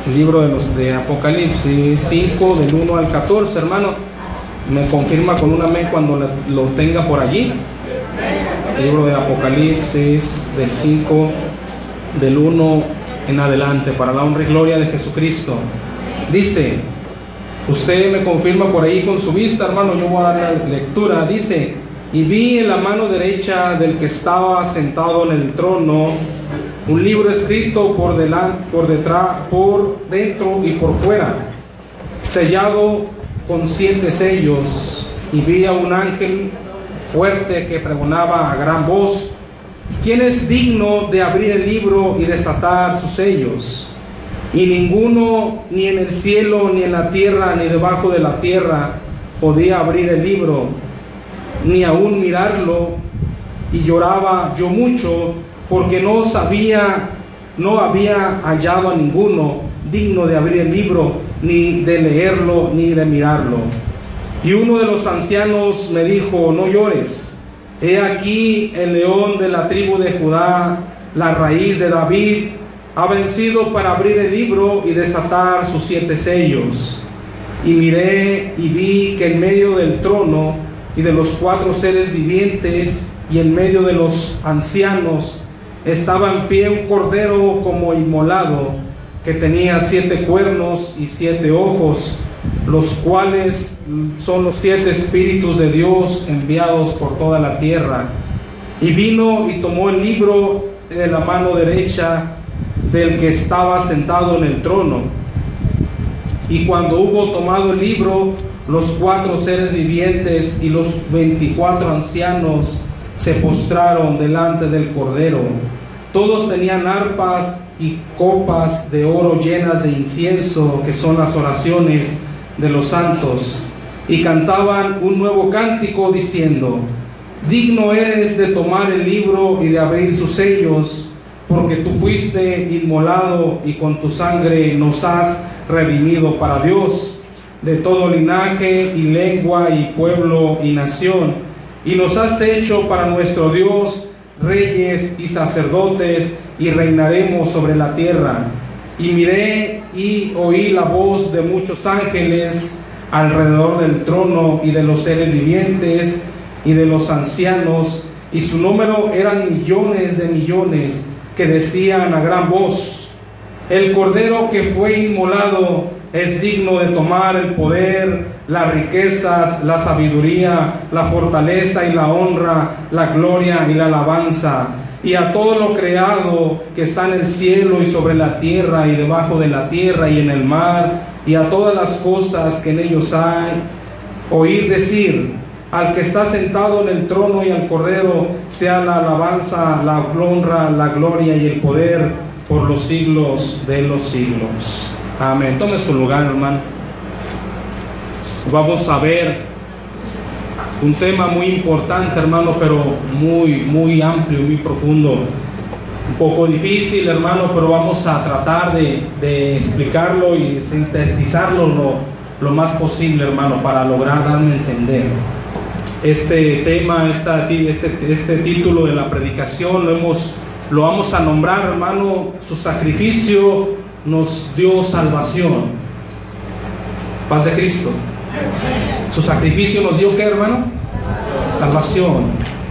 El libro de Apocalipsis 5, del 1 al 14, hermano. Me confirma con un amén cuando lo tenga por allí. El libro de Apocalipsis del 5, del 1 en adelante, para la honra y gloria de Jesucristo. Dice, usted me confirma por ahí con su vista, hermano, yo voy a dar la lectura. Dice, y vi en la mano derecha del que estaba sentado en el trono un libro escrito por delante, por detrás, por dentro y por fuera, sellado con 7 sellos. Y vi a un ángel fuerte que pregonaba a gran voz, ¿quién es digno de abrir el libro y desatar sus sellos? Y ninguno, ni en el cielo, ni en la tierra, ni debajo de la tierra, podía abrir el libro, ni aún mirarlo. Y lloraba yo mucho, porque no había hallado a ninguno digno de abrir el libro, ni de leerlo, ni de mirarlo. Y uno de los ancianos me dijo, no llores, he aquí el león de la tribu de Judá, la raíz de David, ha vencido para abrir el libro y desatar sus 7 sellos. Y miré y vi que en medio del trono y de los 4 seres vivientes y en medio de los ancianos estaba en pie un cordero como inmolado, que tenía 7 cuernos y 7 ojos, los cuales son los 7 espíritus de Dios enviados por toda la tierra. Y vino y tomó el libro de la mano derecha del que estaba sentado en el trono. Y cuando hubo tomado el libro, los 4 seres vivientes y los 24 ancianos se postraron delante del Cordero. Todos tenían arpas y copas de oro llenas de incienso, que son las oraciones de los santos, y cantaban un nuevo cántico diciendo, digno eres de tomar el libro y de abrir sus sellos, porque tú fuiste inmolado y con tu sangre nos has redimido para Dios, de todo linaje y lengua y pueblo y nación, y nos has hecho para nuestro Dios reyes y sacerdotes, y reinaremos sobre la tierra. Y miré y oí la voz de muchos ángeles alrededor del trono y de los seres vivientes y de los ancianos, y su número eran millones de millones, que decían a gran voz, el Cordero que fue inmolado es digno de tomar el poder, las riquezas, la sabiduría, la fortaleza y la honra, la gloria y la alabanza. Y a todo lo creado que está en el cielo y sobre la tierra y debajo de la tierra y en el mar, y a todas las cosas que en ellos hay, oír decir, al que está sentado en el trono y al Cordero, sea la alabanza, la honra, la gloria y el poder por los siglos de los siglos. Amén. Tome su lugar, hermano. Vamos a ver un tema muy importante, hermano, pero muy amplio, muy profundo. Un poco difícil, hermano, pero vamos a tratar de explicarlo y sintetizarlo lo más posible, hermano, para lograr darme a entender. Este tema, este título de la predicación lo vamos a nombrar, hermano, su sacrificio nos dio salvación. Paz de Cristo. Su sacrificio nos dio ¿qué, hermano? Salvación.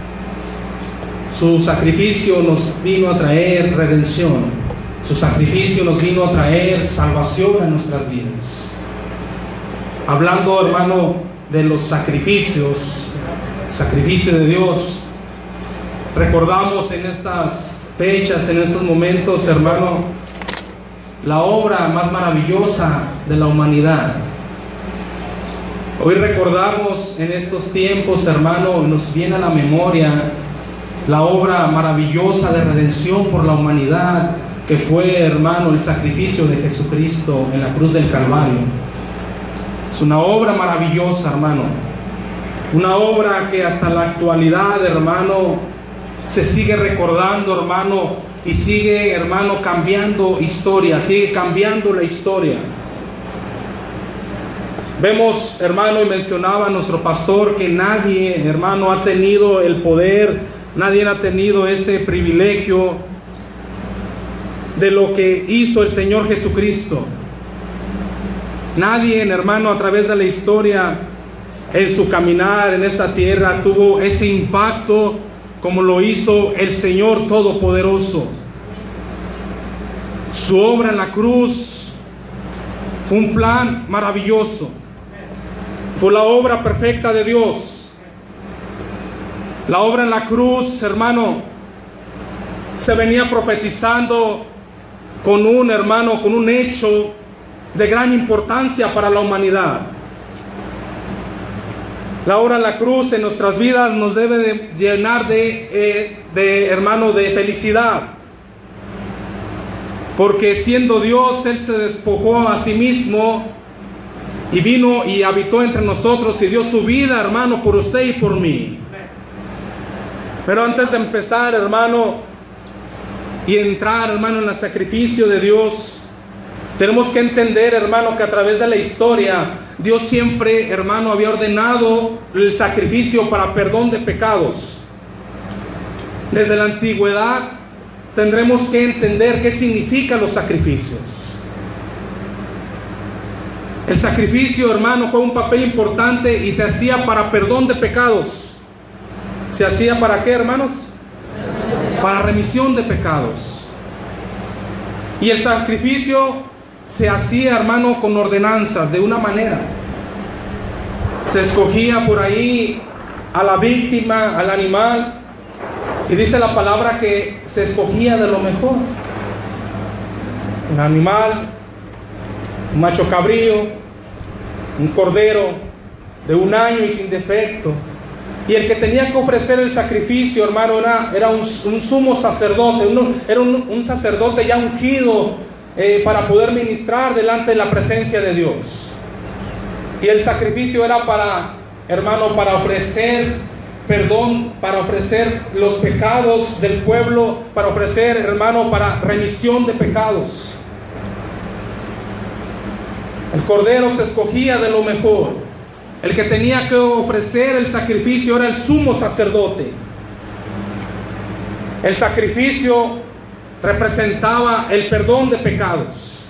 Su sacrificio nos vino a traer redención. Su sacrificio nos vino a traer salvación a nuestras vidas. Hablando, hermano, de los sacrificios, sacrificio de Dios, recordamos en estas fechas, en estos momentos, hermano, la obra más maravillosa de la humanidad. Hoy recordamos en estos tiempos, hermano, nos viene a la memoria la obra maravillosa de redención por la humanidad, que fue, hermano, el sacrificio de Jesucristo en la cruz del Calvario. Es una obra maravillosa, hermano. Una obra que hasta la actualidad, hermano, se sigue recordando, hermano, y sigue, hermano, cambiando historia, sigue cambiando la historia. Vemos, hermano, y mencionaba nuestro pastor que nadie, hermano, ha tenido el poder, nadie ha tenido ese privilegio de lo que hizo el Señor Jesucristo. Nadie, hermano, a través de la historia, en su caminar en esta tierra, tuvo ese impacto como lo hizo el Señor Todopoderoso. Su obra en la cruz fue un plan maravilloso. Fue la obra perfecta de Dios. La obra en la cruz, hermano, se venía profetizando con un hecho de gran importancia para la humanidad. La obra en la cruz en nuestras vidas nos debe de llenar hermano, de felicidad. Porque siendo Dios, Él se despojó a sí mismo y vino y habitó entre nosotros y dio su vida, hermano, por usted y por mí. Pero antes de empezar, hermano, y entrar, hermano, en el sacrificio de Dios, tenemos que entender, hermano, que a través de la historia, Dios siempre, hermano, había ordenado el sacrificio para perdón de pecados. Desde la antigüedad tendremos que entender qué significan los sacrificios. El sacrificio, hermano, juega un papel importante y se hacía para perdón de pecados. ¿Se hacía para qué, hermanos? Para remisión de pecados. Y el sacrificio se hacía, hermano, con ordenanzas, de una manera. Se escogía por ahí a la víctima, al animal, y dice la palabra que se escogía de lo mejor. Un animal, un macho cabrío, un cordero de 1 año y sin defecto. Y el que tenía que ofrecer el sacrificio, hermano, era un sumo sacerdote, era un sacerdote ya ungido para poder ministrar delante de la presencia de Dios. Y el sacrificio era para, hermano, para ofrecer perdón, para ofrecer los pecados del pueblo, para ofrecer, hermano, para remisión de pecados. El cordero se escogía de lo mejor. El que tenía que ofrecer el sacrificio era el sumo sacerdote. El sacrificio representaba el perdón de pecados.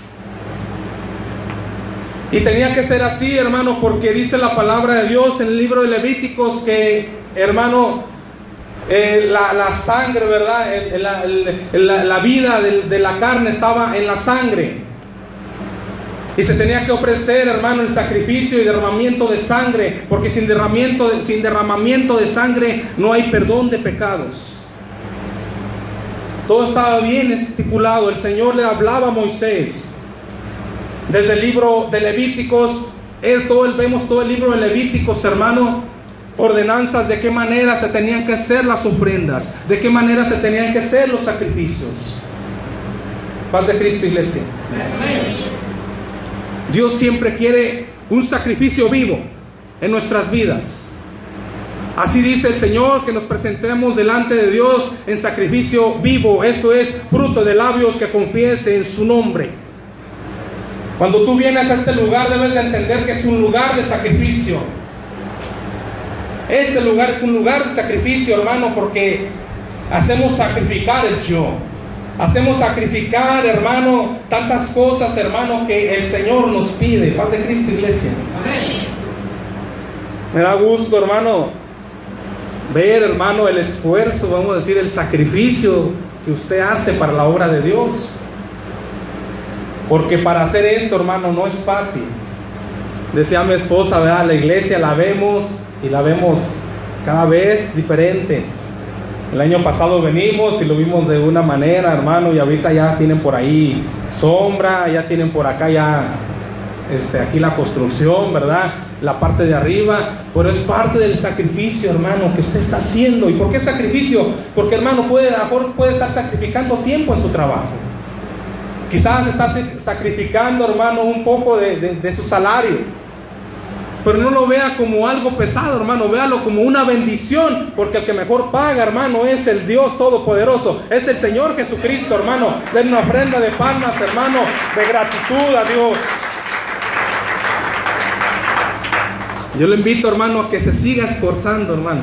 Y tenía que ser así, hermano, porque dice la palabra de Dios en el libro de Levíticos que, hermano, la sangre, ¿verdad? La vida de la carne estaba en la sangre. Y se tenía que ofrecer, hermano, el sacrificio y derramamiento de sangre, porque sin derramamiento de sangre no hay perdón de pecados. Todo estaba bien estipulado. El Señor le hablaba a Moisés. Desde el libro de Levíticos, vemos todo el libro de Levíticos, hermano, ordenanzas de qué manera se tenían que hacer las ofrendas, de qué manera se tenían que hacer los sacrificios. Paz de Cristo, iglesia. Amén. Dios siempre quiere un sacrificio vivo en nuestras vidas. Así dice el Señor, que nos presentemos delante de Dios en sacrificio vivo. Esto es fruto de labios que confiese en su nombre. Cuando tú vienes a este lugar, debes de entender que es un lugar de sacrificio. Este lugar es un lugar de sacrificio, hermano, porque hacemos sacrificar el yo. Hacemos sacrificar, hermano, tantas cosas, hermano, que el Señor nos pide. Paz de Cristo, iglesia. Amén. Me da gusto, hermano, ver, hermano, el esfuerzo, vamos a decir, el sacrificio que usted hace para la obra de Dios. Porque para hacer esto, hermano, no es fácil. Decía mi esposa, ¿verdad? La iglesia la vemos y la vemos cada vez diferente. El año pasado venimos y lo vimos de una manera, hermano, y ahorita ya tienen por ahí sombra, ya tienen por acá ya aquí la construcción, ¿verdad? La parte de arriba, pero es parte del sacrificio, hermano, que usted está haciendo. ¿Y por qué sacrificio? Porque, hermano, puede estar sacrificando tiempo en su trabajo. Quizás está sacrificando, hermano, un poco de su salario. Pero no lo vea como algo pesado, hermano. Véalo como una bendición. Porque el que mejor paga, hermano, es el Dios Todopoderoso. Es el Señor Jesucristo, hermano. Den una ofrenda de palmas, hermano, de gratitud a Dios. Yo le invito, hermano, a que se siga esforzando, hermano.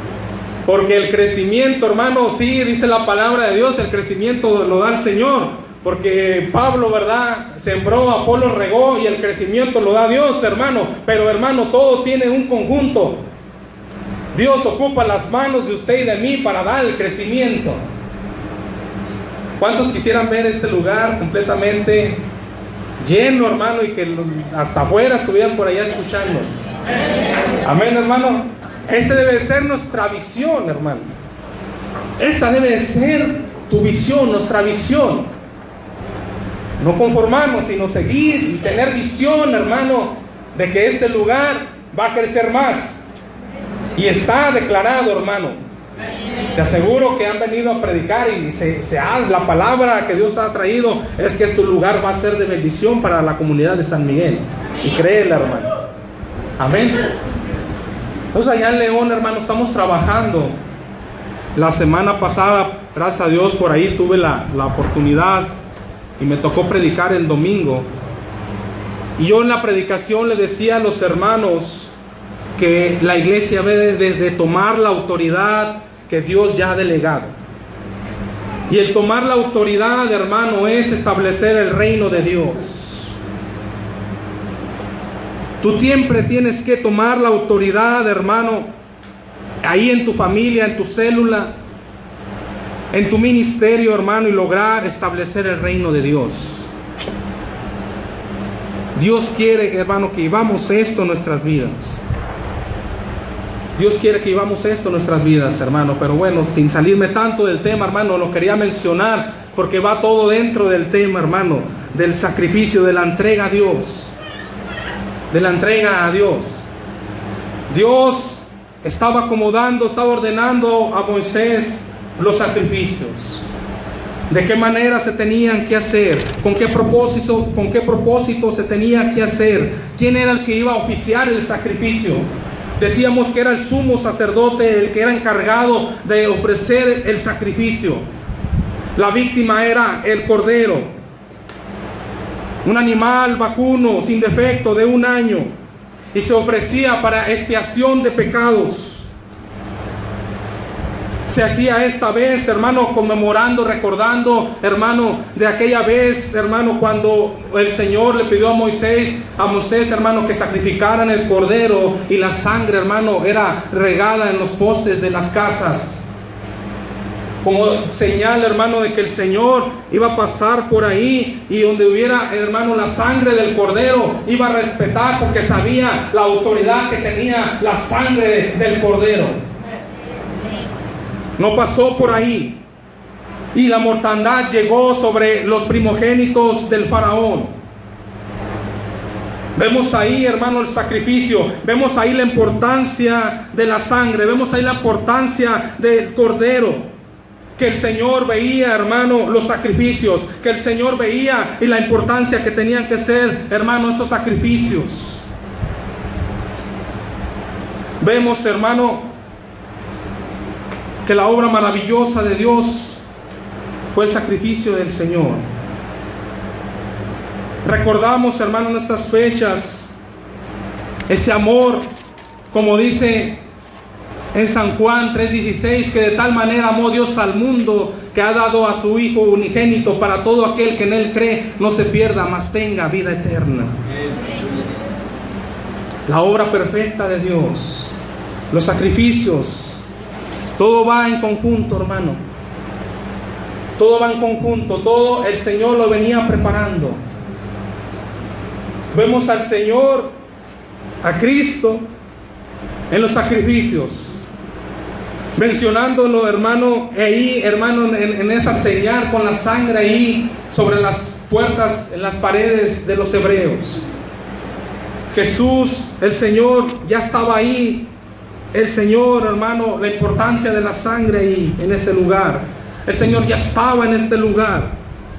Porque el crecimiento, hermano, sí, dice la palabra de Dios, el crecimiento lo da el Señor. porque Pablo, ¿verdad?, sembró, Apolo regó y el crecimiento lo da Dios, hermano. Pero, hermano, todo tiene un conjunto. Dios ocupa las manos de usted y de mí para dar el crecimiento. ¿Cuántos quisieran ver este lugar completamente lleno, hermano, y que hasta afuera estuvieran por allá escuchando? Amén, hermano. Esa debe ser nuestra visión, hermano. Esa debe ser tu visión, nuestra visión. No conformarnos, sino seguir y tener visión, hermano, de que este lugar va a crecer más. Y está declarado, hermano. Te aseguro que han venido a predicar y la palabra que Dios ha traído es que este lugar va a ser de bendición para la comunidad de San Miguel. Y créele, hermano. Amén. Entonces allá en León, hermano, estamos trabajando. La semana pasada, gracias a Dios, por ahí tuve la oportunidad y me tocó predicar el domingo. Y yo en la predicación le decía a los hermanos que la iglesia debe de tomar la autoridad que Dios ya ha delegado. Y el tomar la autoridad, hermano, es establecer el reino de Dios. Tú siempre tienes que tomar la autoridad, hermano, ahí en tu familia, en tu célula, en tu ministerio, hermano, y lograr establecer el reino de Dios. Dios quiere, hermano, que vivamos esto en nuestras vidas. Dios quiere que vivamos esto en nuestras vidas, hermano. Pero bueno, sin salirme tanto del tema, hermano, lo quería mencionar porque va todo dentro del tema, hermano, del sacrificio, de la entrega a Dios. De la entrega a Dios. Dios estaba acomodando, estaba ordenando a Moisés los sacrificios. De qué manera se tenían que hacer, con qué propósito se tenía que hacer, quién era el que iba a oficiar el sacrificio. Decíamos que era el sumo sacerdote el que era encargado de ofrecer el sacrificio. La víctima era el cordero, un animal vacuno sin defecto de 1 año, y se ofrecía para expiación de pecados. Se hacía esta vez, hermano, conmemorando, recordando, hermano, de aquella vez, hermano, cuando el Señor le pidió a Moisés, hermano, que sacrificaran el cordero y la sangre, hermano, era regada en los postes de las casas. Como señal, hermano, de que el Señor iba a pasar por ahí y donde hubiera, hermano, la sangre del cordero, iba a respetar porque sabía la autoridad que tenía la sangre del cordero. No pasó por ahí. Y la mortandad llegó sobre los primogénitos del faraón. Vemos ahí, hermano, el sacrificio. Vemos ahí la importancia de la sangre. Vemos ahí la importancia del cordero. Que el Señor veía, hermano, los sacrificios. Que el Señor veía y la importancia que tenían que ser, hermano, estos sacrificios. Vemos, hermano, que la obra maravillosa de Dios fue el sacrificio del Señor. Recordamos, hermano, en estas fechas ese amor, como dice en San Juan 3:16, que de tal manera amó Dios al mundo que ha dado a su Hijo unigénito para todo aquel que en Él cree no se pierda, mas tenga vida eterna. La obra perfecta de Dios, los sacrificios, todo va en conjunto, hermano. Todo va en conjunto. Todo el Señor lo venía preparando. Vemos al Señor, a Cristo, en los sacrificios. Mencionándolo, hermano, ahí, hermano, en esa señal con la sangre ahí sobre las puertas, en las paredes de los hebreos. Jesús, el Señor, ya estaba ahí. El Señor, hermano, la importancia de la sangre ahí, en ese lugar. El Señor ya estaba en este lugar.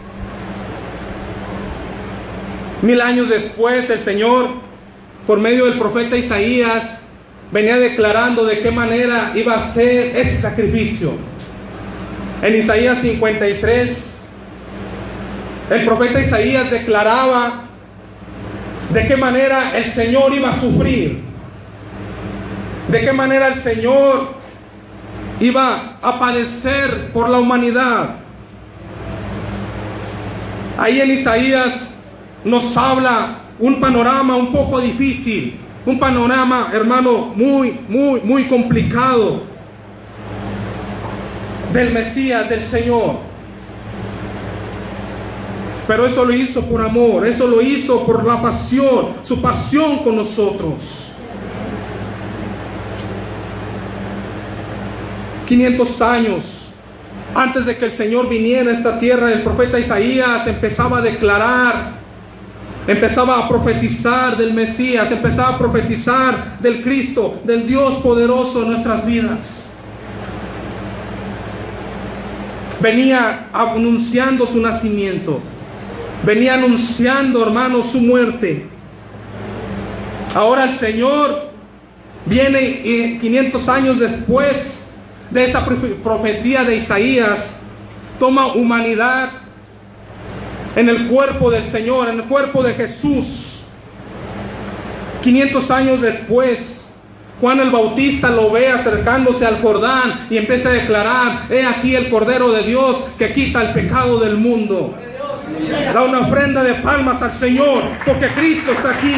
1000 años después, el Señor, por medio del profeta Isaías, venía declarando de qué manera iba a ser ese sacrificio. En Isaías 53, el profeta Isaías declaraba de qué manera el Señor iba a sufrir. De qué manera el Señor iba a padecer por la humanidad. Ahí en Isaías nos habla un panorama un poco difícil, un panorama, hermano, muy complicado del Mesías, del Señor. Pero eso lo hizo por amor, eso lo hizo por la pasión, su pasión con nosotros. 500 años antes de que el Señor viniera a esta tierra, el profeta Isaías empezaba a declarar, empezaba a profetizar del Mesías, empezaba a profetizar del Cristo, del Dios poderoso en nuestras vidas. Venía anunciando su nacimiento, venía anunciando, hermanos, su muerte. Ahora el Señor viene y 500 años después de esa profecía de Isaías, toma humanidad en el cuerpo del Señor, en el cuerpo de Jesús. 500 años después, Juan el Bautista lo ve acercándose al Jordán y empieza a declarar: he aquí el Cordero de Dios que quita el pecado del mundo. Da una ofrenda de palmas al Señor porque Cristo está aquí.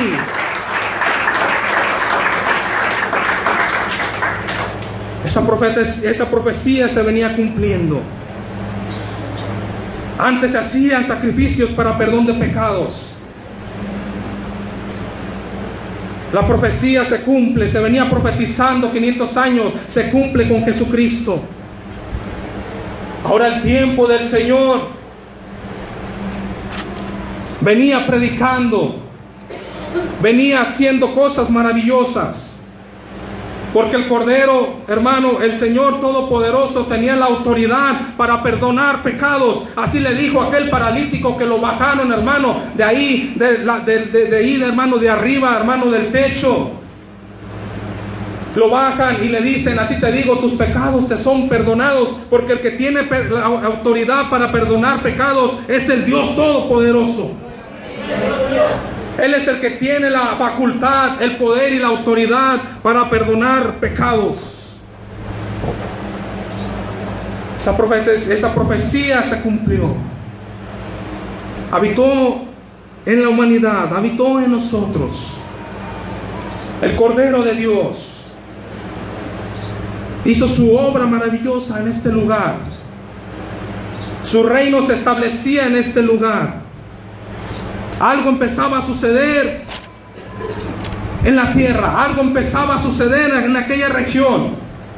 Esa profecía se venía cumpliendo. Antes se hacían sacrificios para perdón de pecados. La profecía se cumple, se venía profetizando 500 años, se cumple con Jesucristo. Ahora el tiempo del Señor venía predicando, venía haciendo cosas maravillosas. Porque el Cordero, hermano, el Señor Todopoderoso tenía la autoridad para perdonar pecados. Así le dijo a aquel paralítico que lo bajaron, hermano, de ahí, hermano, de arriba, hermano, del techo. Lo bajan y le dicen: a ti te digo, tus pecados te son perdonados. Porque el que tiene la autoridad para perdonar pecados es el Dios Todopoderoso. Él es el que tiene la facultad, el poder y la autoridad para perdonar pecados. Esa profecía se cumplió. Habitó en la humanidad, habitó en nosotros. El Cordero de Dios hizo su obra maravillosa en este lugar. Su reino se establecía en este lugar. Algo empezaba a suceder en la tierra, algo empezaba a suceder en aquella región.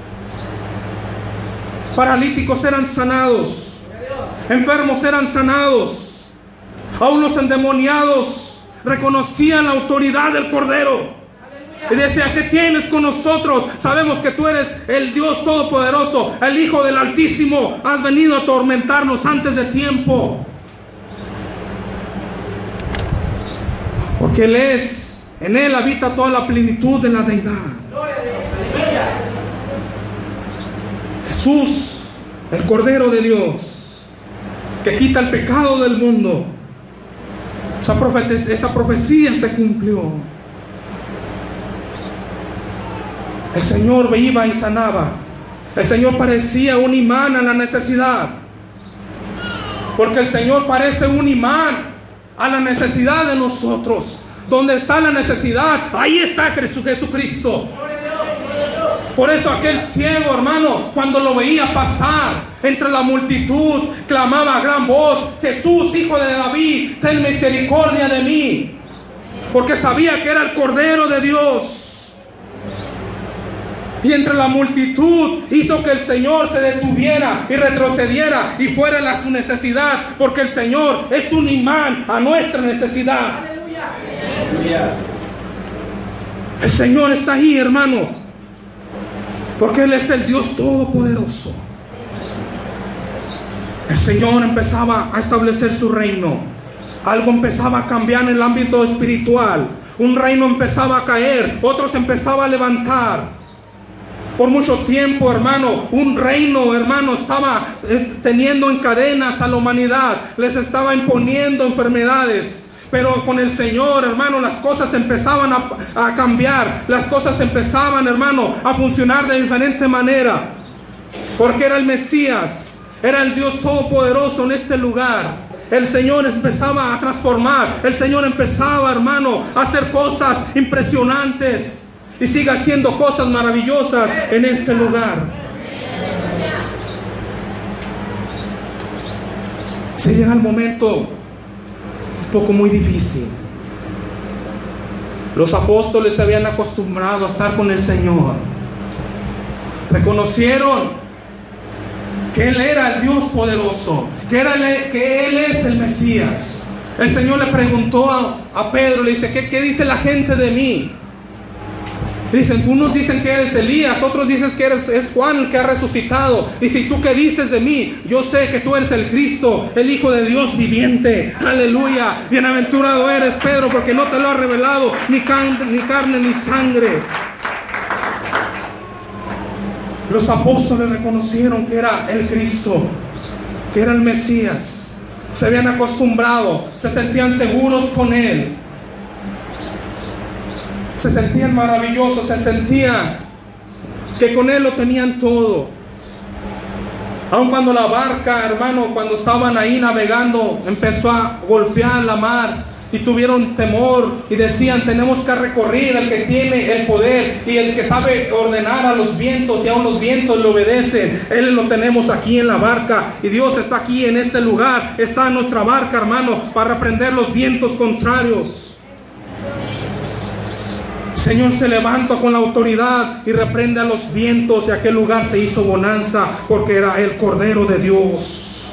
Paralíticos eran sanados, enfermos eran sanados, aún los endemoniados reconocían la autoridad del Cordero y decían: ¿qué tienes con nosotros? Sabemos que tú eres el Dios Todopoderoso, el Hijo del Altísimo. Has venido a atormentarnos antes de tiempo. Porque Él es, en Él habita toda la plenitud de la deidad. Jesús, el Cordero de Dios, que quita el pecado del mundo. Esa profecía se cumplió. El Señor iba y sanaba. El Señor parecía un imán a la necesidad. Porque el Señor parece un imán a la necesidad de nosotros. Donde está la necesidad, ahí está Jesucristo. Por eso aquel ciego, hermano, cuando lo veía pasar entre la multitud, clamaba a gran voz: Jesús, Hijo de David, ten misericordia de mí. Porque sabía que era el Cordero de Dios. Y entre la multitud hizo que el Señor se detuviera y retrocediera y fuera a su necesidad. Porque el Señor es un imán a nuestra necesidad. Aleluya. El Señor está ahí, hermano, porque Él es el Dios Todopoderoso. El Señor empezaba a establecer su reino. Algo empezaba a cambiar en el ámbito espiritual. Un reino empezaba a caer, otros empezaba a levantar. Por mucho tiempo, hermano, un reino, hermano, estaba teniendo en cadenas a la humanidad. Les estaba imponiendo enfermedades. Pero con el Señor, hermano, las cosas empezaban a cambiar. Las cosas empezaban, hermano, a funcionar de diferente manera. Porque era el Mesías, era el Dios Todopoderoso en este lugar. el Señor empezaba a transformar. El Señor empezaba, hermano, a hacer cosas impresionantes. Y sigue haciendo cosas maravillosas en este lugar. Se llega el momento un poco muy difícil. Los apóstoles se habían acostumbrado a estar con el Señor. Reconocieron que Él era el Dios poderoso, que Él es el Mesías. El Señor le preguntó a Pedro, le dice, ¿qué dice la gente de mí? Dicen, unos dicen que eres Elías, otros dicen que es Juan el que ha resucitado. Dice, ¿y tú qué dices de mí? Yo sé que tú eres el Cristo, el Hijo de Dios viviente. Aleluya. Bienaventurado eres, Pedro, porque no te lo ha revelado ni carne ni sangre. Los apóstoles reconocieron que era el Cristo, que era el Mesías. Se habían acostumbrado, se sentían seguros con Él. Se sentían maravillosos, se sentía que con Él lo tenían todo. Aun cuando la barca, hermano, cuando estaban ahí navegando, empezó a golpear la mar y tuvieron temor y decían, tenemos que recorrer al que tiene el poder y el que sabe ordenar a los vientos, y aun los vientos le obedecen. Él lo tenemos aquí en la barca y Dios está aquí en este lugar, está en nuestra barca, hermano, para reprender los vientos contrarios. El Señor se levanta con la autoridad y reprende a los vientos, y aquel lugar se hizo bonanza porque era el Cordero de Dios.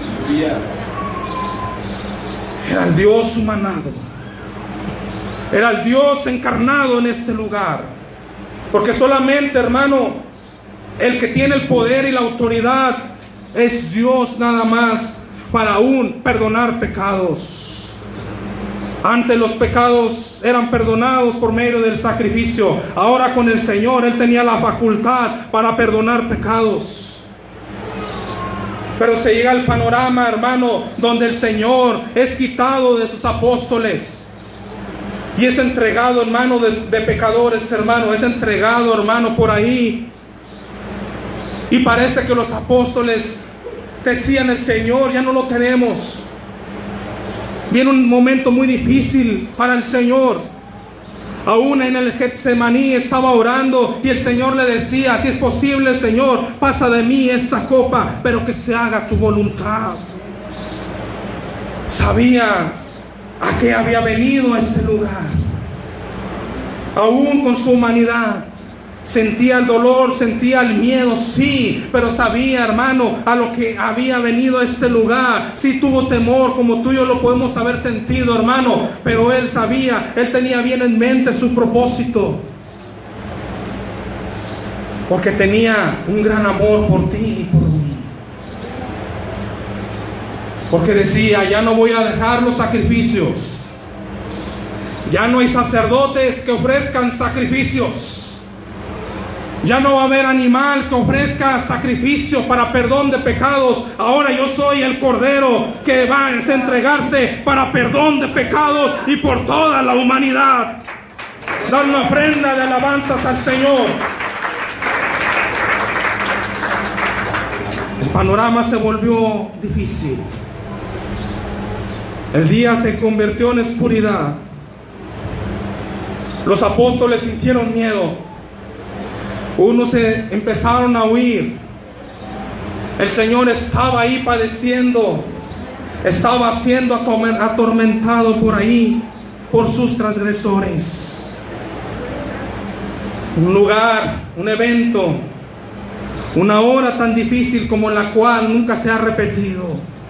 Era el Dios humanado, era el Dios encarnado en este lugar. Porque solamente, hermano, el que tiene el poder y la autoridad es Dios nada más para aún perdonar pecados. Antes los pecados eran perdonados por medio del sacrificio. Ahora con el Señor Él tenía la facultad para perdonar pecados. Pero se llega al panorama, hermano, donde el Señor es quitado de sus apóstoles y es entregado en manos de pecadores, hermano. Es entregado, hermano, por ahí. Y parece que los apóstoles decían, el Señor ya no lo tenemos. Viene un momento muy difícil para el Señor. Aún en el Getsemaní estaba orando y el Señor le decía, si es posible, Señor, pasa de mí esta copa, pero que se haga tu voluntad. Sabía a qué había venido a este lugar. Aún con su humanidad sentía el dolor, sentía el miedo, sí, pero sabía, hermano, a lo que había venido a este lugar. Sí tuvo temor, como tú y yo lo podemos haber sentido, hermano, pero él sabía, él tenía bien en mente su propósito, porque tenía un gran amor por ti y por mí. Porque decía, ya no voy a dejar los sacrificios, ya no hay sacerdotes que ofrezcan sacrificios, ya no va a haber animal que ofrezca sacrificio para perdón de pecados. Ahora yo soy el Cordero que va a entregarse para perdón de pecados y por toda la humanidad. Dar una ofrenda de alabanzas al Señor. El panorama se volvió difícil. El día se convirtió en oscuridad. Los apóstoles sintieron miedo. Unos se empezaron a huir. El Señor estaba ahí padeciendo, estaba siendo atormentado por ahí por sus transgresores. Un lugar, un evento, una hora tan difícil como la cual nunca se ha repetido.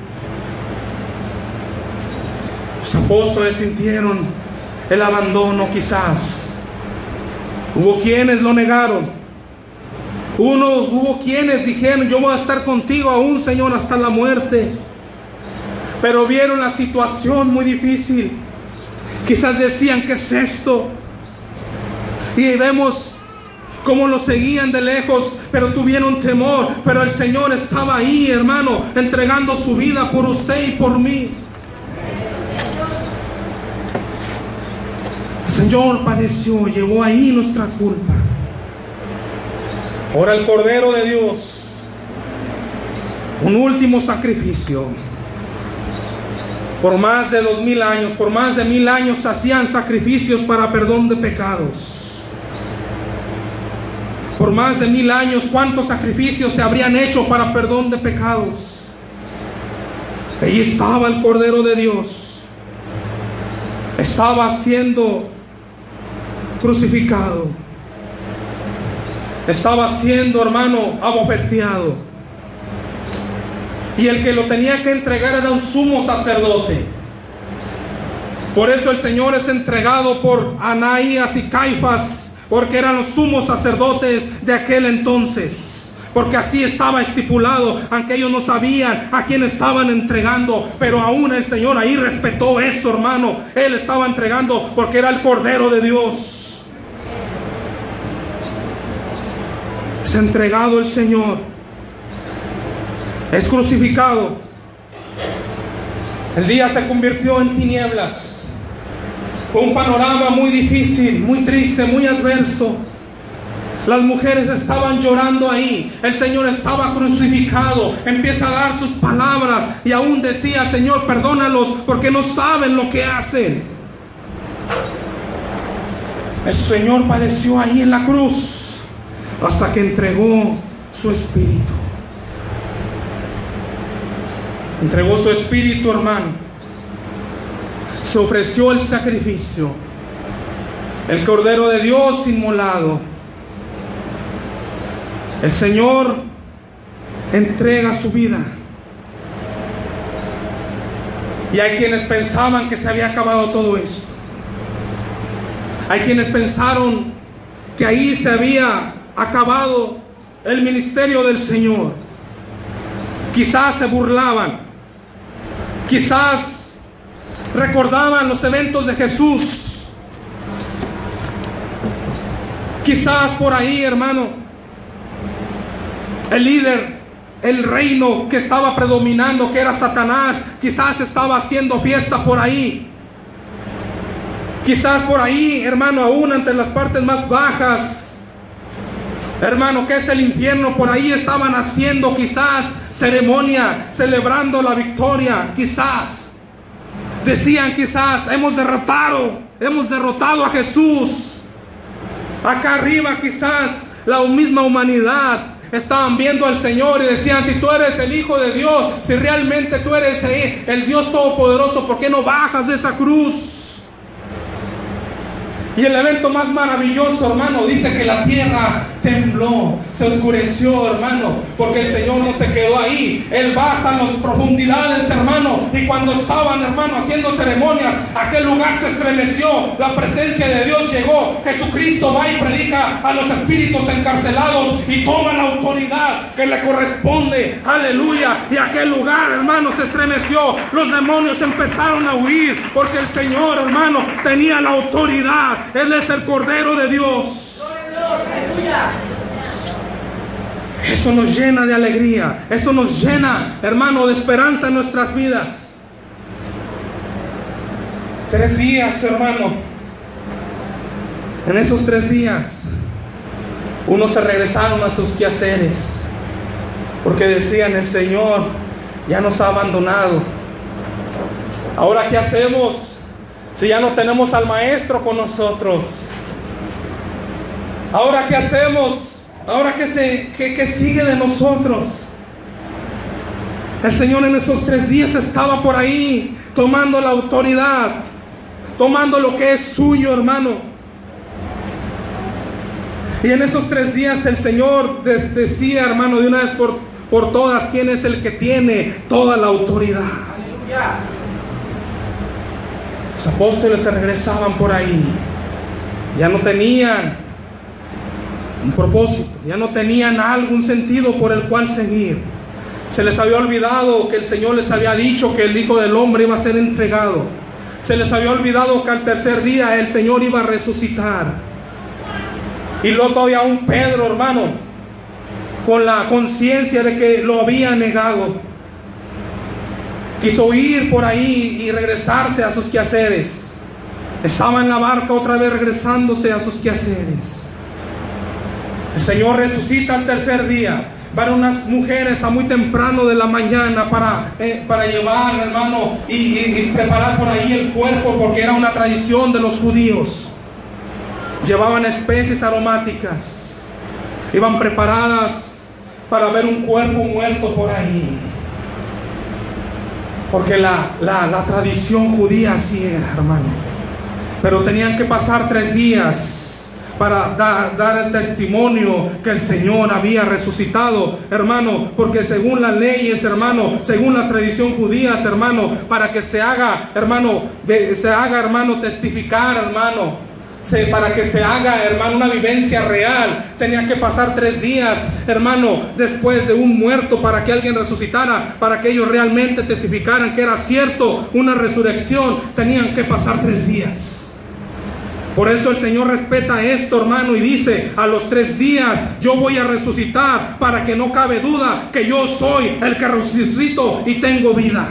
Los apóstoles sintieron el abandono quizás. Hubo quienes lo negaron. Hubo quienes dijeron, yo voy a estar contigo aún, Señor, hasta la muerte. Pero vieron la situación muy difícil. Quizás decían, ¿qué es esto? Y vemos cómo lo seguían de lejos, pero tuvieron temor. Pero el Señor estaba ahí, hermano, entregando su vida por usted y por mí. El Señor padeció, llevó ahí nuestra culpa. Ahora el Cordero de Dios, un último sacrificio. Por más de 2000 años, por más de 1000 años hacían sacrificios para perdón de pecados. Por más de 1000 años, ¿cuántos sacrificios se habrían hecho para perdón de pecados? Allí estaba el Cordero de Dios. Estaba siendo crucificado. Estaba siendo, hermano, abofeteado. Y el que lo tenía que entregar era un sumo sacerdote. Por eso el Señor es entregado por Ananías y Caifás, porque eran los sumos sacerdotes de aquel entonces. Porque así estaba estipulado, aunque ellos no sabían a quién estaban entregando, pero aún el Señor ahí respetó eso, hermano. Él estaba entregando porque era el Cordero de Dios. Es entregado el Señor. Es crucificado. El día se convirtió en tinieblas. Fue un panorama muy difícil, muy triste, muy adverso. Las mujeres estaban llorando ahí. El Señor estaba crucificado. Empieza a dar sus palabras y aún decía: Señor, perdónalos porque no saben lo que hacen. El Señor padeció ahí en la cruz hasta que entregó su espíritu. Entregó su espíritu, hermano. Se ofreció el sacrificio. El Cordero de Dios inmolado. El Señor entrega su vida. Y hay quienes pensaban que se había acabado todo esto. Hay quienes pensaron que ahí se había acabado el ministerio del Señor. Quizás se burlaban. Quizás recordaban los eventos de Jesús. Quizás por ahí, hermano, el líder, el reino que estaba predominando, que era Satanás, quizás estaba haciendo fiesta por ahí. Quizás por ahí, hermano, aún entre las partes más bajas, hermano, que es el infierno, por ahí estaban haciendo quizás ceremonia, celebrando la victoria. Quizás decían, quizás hemos derrotado a Jesús. Acá arriba quizás la misma humanidad estaban viendo al Señor y decían: si tú eres el Hijo de Dios, si realmente tú eres el Dios Todopoderoso, ¿por qué no bajas de esa cruz? Y el evento más maravilloso, hermano, dice que la tierra tembló, se oscureció, hermano, porque el Señor no se quedó ahí. Él va hasta las profundidades, hermano, y cuando estaban, hermano, haciendo ceremonias, aquel lugar se estremeció, la presencia de Dios llegó. Jesucristo va y predica a los espíritus encarcelados y toma la autoridad que le corresponde, aleluya, y aquel lugar, hermano, se estremeció. Los demonios empezaron a huir porque el Señor, hermano, tenía la autoridad. Él es el Cordero de Dios. Eso nos llena de alegría. Eso nos llena, hermano, de esperanza en nuestras vidas. 3 días, hermano. En esos 3 días, unos se regresaron a sus quehaceres, porque decían: el Señor ya nos ha abandonado. Ahora, ¿qué hacemos si ya no tenemos al Maestro con nosotros? Ahora, ¿qué hacemos? Ahora, ¿qué sigue de nosotros? El Señor en esos 3 días estaba por ahí tomando la autoridad, tomando lo que es suyo, hermano. Y en esos 3 días el Señor decía, hermano, de una vez por todas, quién es el que tiene toda la autoridad. Aleluya. Los apóstoles se regresaban por ahí. Ya no tenían un propósito, ya no tenían algún sentido por el cual seguir. Se les había olvidado que el Señor les había dicho que el Hijo del Hombre iba a ser entregado. Se les había olvidado que al tercer día el Señor iba a resucitar. Y luego todavía un Pedro, hermano, con la conciencia de que lo había negado, quiso ir por ahí y regresarse a sus quehaceres. Estaba en la barca otra vez regresándose a sus quehaceres. El Señor resucita al tercer día. para unas mujeres a muy temprano de la mañana para llevar, hermano, y preparar por ahí el cuerpo, porque era una tradición de los judíos. Llevaban especies aromáticas, iban preparadas para ver un cuerpo muerto por ahí, porque la tradición judía así era, hermano. Pero tenían que pasar 3 días para dar el testimonio que el Señor había resucitado, hermano, porque según las leyes, hermano, según la tradición judía, hermano, para que se haga, hermano, testificar, hermano, para que se haga, hermano, una vivencia real, tenía que pasar 3 días, hermano, después de un muerto, para que alguien resucitara, para que ellos realmente testificaran que era cierto una resurrección. Tenían que pasar 3 días. Por eso el Señor respeta esto, hermano, y dice: a los 3 días yo voy a resucitar, para que no cabe duda que yo soy el que resucito y tengo vida.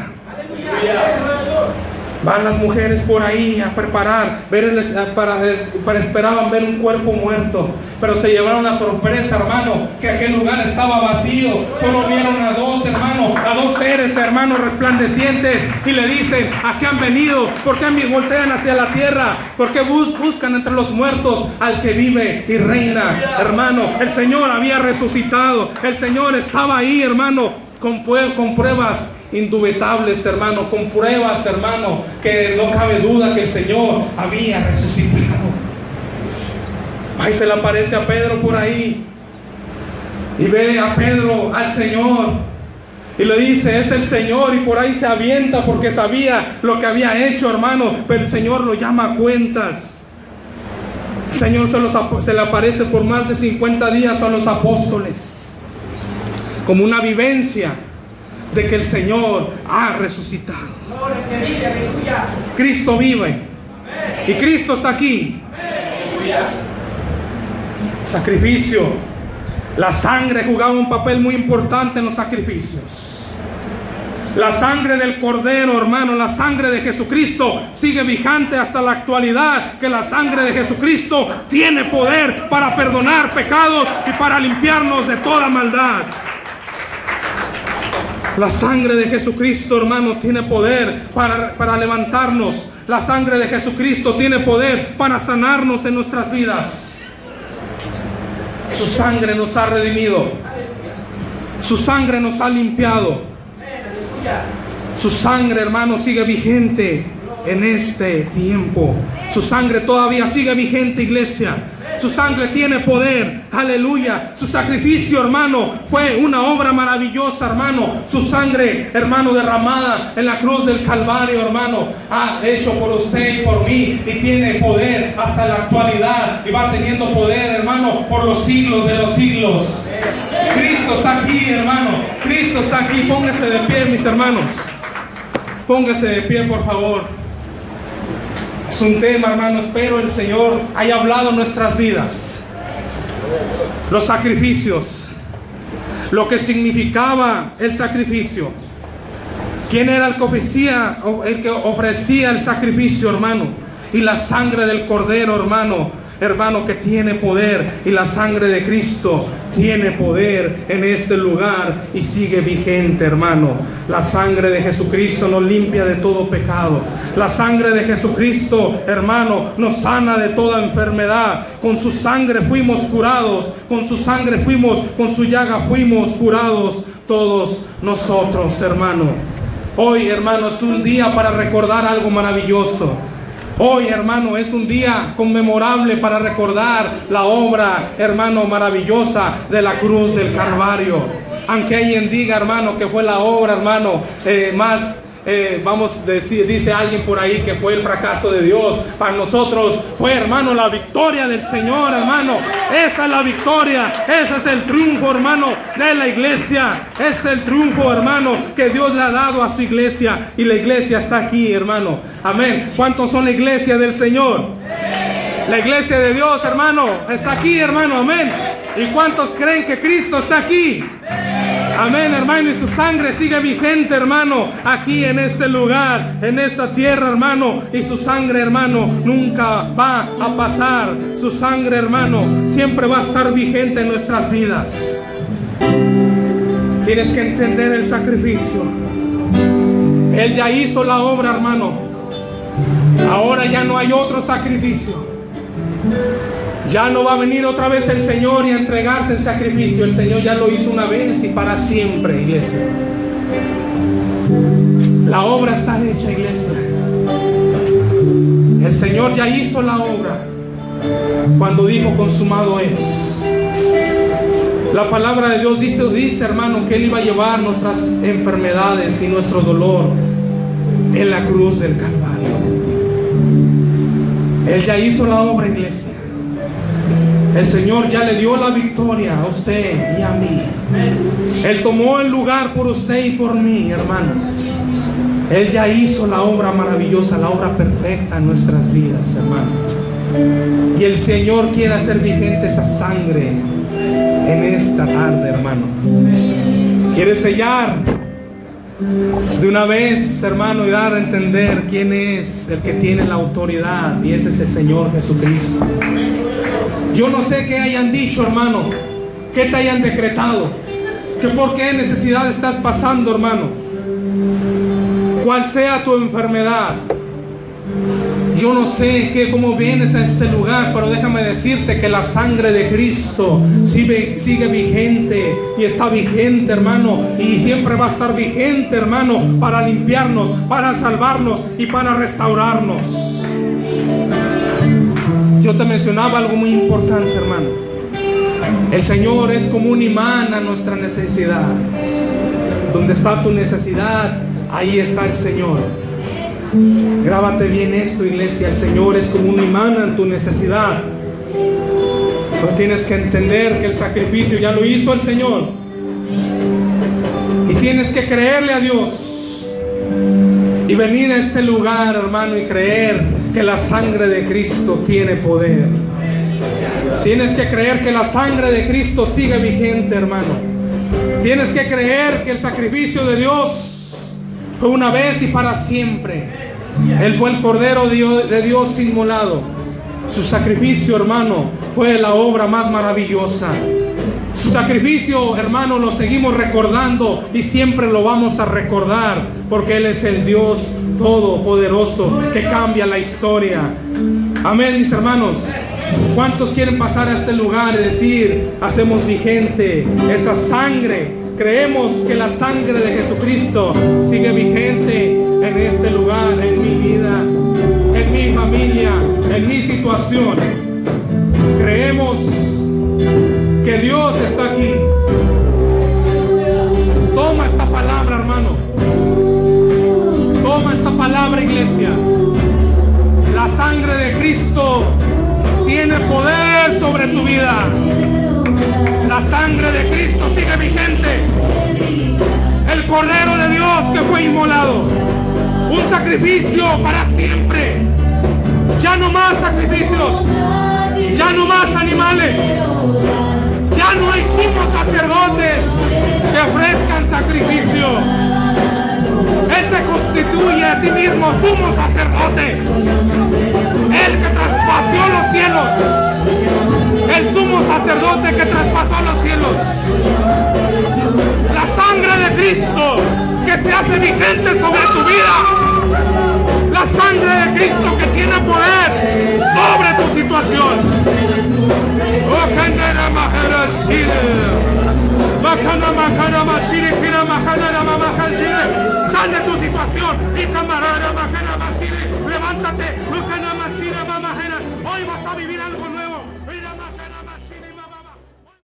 Van las mujeres por ahí a preparar, esperaban ver un cuerpo muerto, pero se llevaron la sorpresa, hermano, que aquel lugar estaba vacío. Solo vieron a 2, hermano, a 2 seres, hermanos, resplandecientes, y le dicen: ¿a qué han venido? ¿Por qué voltean hacia la tierra? ¿Por qué buscan entre los muertos al que vive y reina? Hermano, el Señor había resucitado, el Señor estaba ahí, hermano, con pruebas indubitables, hermano, con pruebas, hermano, que no cabe duda que el Señor había resucitado. Ahí se le aparece a Pedro por ahí, y ve a Pedro al Señor, y le dice: es el Señor, y por ahí se avienta porque sabía lo que había hecho, hermano, pero el Señor lo llama a cuentas. El Señor se le aparece por más de 50 días a los apóstoles, como una vivencia de que el Señor ha resucitado. Cristo vive, y Cristo está aquí. Sacrificio. La sangre jugaba un papel muy importante en los sacrificios. La sangre del Cordero, hermano, la sangre de Jesucristo sigue vigente hasta la actualidad, que la sangre de Jesucristo tiene poder para perdonar pecados y para limpiarnos de toda maldad. La sangre de Jesucristo, hermano, tiene poder para levantarnos. La sangre de Jesucristo tiene poder para sanarnos en nuestras vidas. Su sangre nos ha redimido. Su sangre nos ha limpiado. Su sangre, hermano, sigue vigente en este tiempo. Su sangre todavía sigue vigente, iglesia. Su sangre tiene poder, aleluya. Su sacrificio, hermano, fue una obra maravillosa, hermano. Su sangre, hermano, derramada en la cruz del Calvario, hermano, ha hecho por usted y por mí, y tiene poder hasta la actualidad, y va teniendo poder, hermano, por los siglos de los siglos. Cristo está aquí, hermano. Cristo está aquí. Póngase de pie, mis hermanos. Póngase de pie, por favor. Es un tema, hermano, espero el Señor haya hablado en nuestras vidas. Los sacrificios, lo que significaba el sacrificio. ¿Quién era el que ofrecía el sacrificio, hermano? Y la sangre del Cordero, hermano, que tiene poder, y la sangre de Cristo tiene poder en este lugar y sigue vigente, hermano. La sangre de Jesucristo nos limpia de todo pecado. La sangre de Jesucristo, hermano, nos sana de toda enfermedad. Con su sangre fuimos curados, con su sangre con su llaga fuimos curados todos nosotros, hermano. Hoy, hermano, es un día para recordar algo maravilloso. Hoy, hermano, es un día conmemorable para recordar la obra, hermano, maravillosa de la cruz del Calvario. Aunque alguien diga, hermano, que fue la obra, hermano, dice alguien por ahí que fue el fracaso de Dios. Para nosotros fue, hermano, la victoria del Señor, hermano. Esa es la victoria, ese es el triunfo, hermano, de la iglesia. Es el triunfo, hermano, que Dios le ha dado a su iglesia, y la iglesia está aquí, hermano. Amén. ¿Cuántos son la iglesia del Señor? La iglesia de Dios, hermano, está aquí, hermano. Amén. ¿Y cuántos creen que Cristo está aquí? Amén, hermano, y su sangre sigue vigente, hermano, aquí en este lugar, en esta tierra, hermano, y su sangre, hermano, nunca va a pasar. Su sangre, hermano, siempre va a estar vigente en nuestras vidas. Tienes que entender el sacrificio. Él ya hizo la obra, hermano. Ahora ya no hay otro sacrificio. Ya no va a venir otra vez el Señor y a entregarse el sacrificio. El Señor ya lo hizo una vez y para siempre, iglesia. La obra está hecha, iglesia. El Señor ya hizo la obra cuando dijo consumado es. La palabra de Dios dice, hermano, que Él iba a llevar nuestras enfermedades y nuestro dolor en la cruz del Calvario. Él ya hizo la obra, iglesia. El Señor ya le dio la victoria a usted y a mí. Él tomó el lugar por usted y por mí, hermano. Él ya hizo la obra maravillosa, la obra perfecta en nuestras vidas, hermano. Y el Señor quiere hacer vigente esa sangre en esta tarde, hermano. Quiere sellar de una vez, hermano, y dar a entender quién es el que tiene la autoridad, y ese es el Señor Jesucristo. Yo no sé qué hayan dicho, hermano, qué te hayan decretado, que por qué necesidad estás pasando, hermano, cuál sea tu enfermedad. Yo no sé cómo vienes a este lugar, pero déjame decirte que la sangre de Cristo sigue vigente y está vigente, hermano, y siempre va a estar vigente, hermano, para limpiarnos, para salvarnos y para restaurarnos. Yo te mencionaba algo muy importante, hermano. El Señor es como un imán a nuestra necesidad. Donde está tu necesidad, ahí está el Señor. Grábate bien esto, iglesia. El Señor es como un imán a tu necesidad. Pero tienes que entender que el sacrificio ya lo hizo el Señor. Y tienes que creerle a Dios. Y venir a este lugar, hermano, y creer que la sangre de Cristo tiene poder. Tienes que creer que la sangre de Cristo sigue vigente, hermano. Tienes que creer que el sacrificio de Dios fue una vez y para siempre. Él fue el Cordero de Dios inmolado. Su sacrificio, hermano, fue la obra más maravillosa. Su sacrificio, hermano, lo seguimos recordando y siempre lo vamos a recordar, porque Él es el Dios todopoderoso que cambia la historia. Amén, mis hermanos. ¿Cuántos quieren pasar a este lugar y decir, hacemos vigente esa sangre? Creemos que la sangre de Jesucristo sigue vigente en este lugar, en mi vida, en mi familia, en mi situación. Creemos que Dios está aquí. Toma esta palabra, hermano. Toma esta palabra, iglesia. La sangre de Cristo tiene poder sobre tu vida. La sangre de Cristo sigue vigente. El Cordero de Dios que fue inmolado. Un sacrificio para siempre. Ya no más sacrificios. Ya no más animales. Ya no hay sumos sacerdotes que ofrezcan sacrificio. Él se constituye a sí mismo sumo sacerdote. El que traspasó los cielos. El sumo sacerdote que traspasó los cielos. La sangre de Cristo que se hace vigente sobre tu vida. La sangre de Cristo que tiene poder sobre tu situación. Sal de tu situación y camarada.